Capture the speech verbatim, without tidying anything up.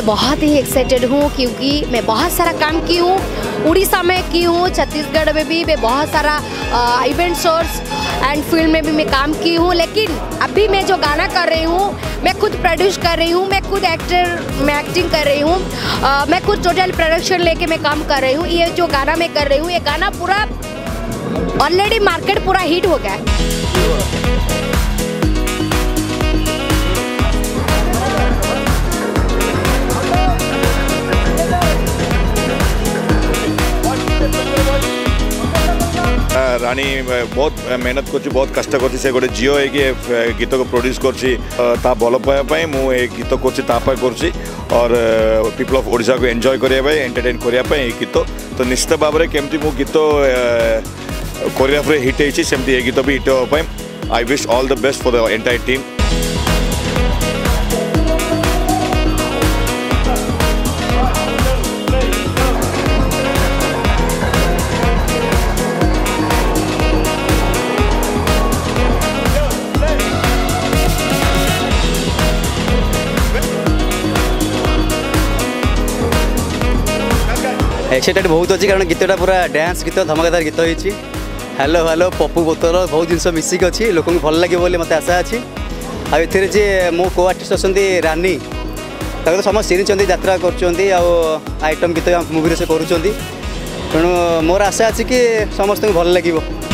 मैं बहुत ही एक्साइटेड हूँ क्योंकि मैं बहुत सारा काम की हूँ, उड़ीसा में की हूँ, छत्तीसगढ़ में भी मैं बहुत सारा इवेंट सोर्स एंड फिल्म में भी मैं काम की हूँ। लेकिन अभी मैं जो गाना कर रही हूँ मैं खुद प्रोड्यूस कर रही हूँ, मैं खुद एक्टर मैं एक्टिंग कर रही हूँ, मैं खुद टोटल प्रोडक्शन लेके मैं काम कर रही हूँ। ये जो गाना मैं कर रही हूँ ये गाना पूरा ऑलरेडी मार्केट पूरा हिट हो गया है। रानी बहुत मेहनत कर बहुत कष्ट कर से गोटे झील है गीत को प्रोड्यूस कर भल पाइबापी मुझे गीत कर और पीपल ऑफ ओडिशा को एंजॉय करने एंटरटेन करने गीत तो निश्चित भाव में केमती मो गीत कोरियोग्राफी हिट होती सेमती ये गीत भी हिट होगापी I wish all the best for the entire team. Excited बहुत अच्छी कारण गीतटा पूरा डांस गीत धमाकेदार गीत होती हेलो हेलो पप्पू बोतल बहुत जिन मिसिक अच्छी लोक भल लगे बोली मत आशा अच्छी आर जे मो को आर्टिस्ट अच्छा रानी तो समस्त चिन्ह यात्रा कर आइटम गीत मूवी से करूँ तेणु मोर आशा अच्छी कि समस्त भल लगे।